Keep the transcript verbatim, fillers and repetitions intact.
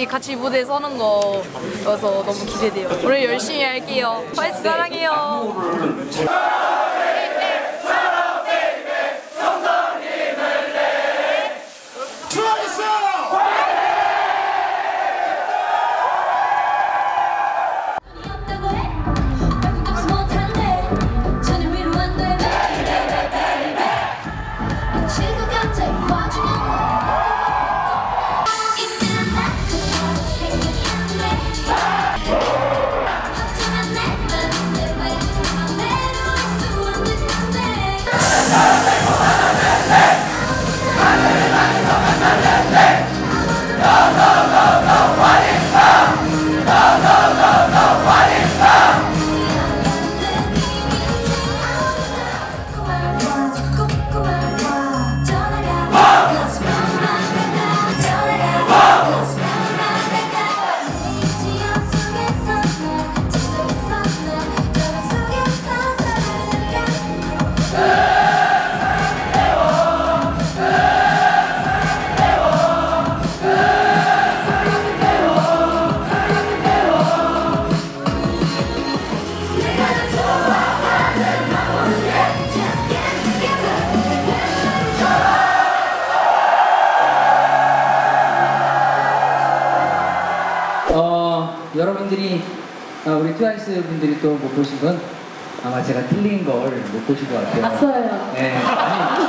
같이 무대에 서는 거여서 너무 기대돼요. 오늘 열심히 할게요. 화이트 사랑해요. 여러분들이 아, 우리 트와이스 분들이 또 못 보신 건 아마 제가 틀린 걸 못 보신 것 같아요. 봤어요. 네. 아니,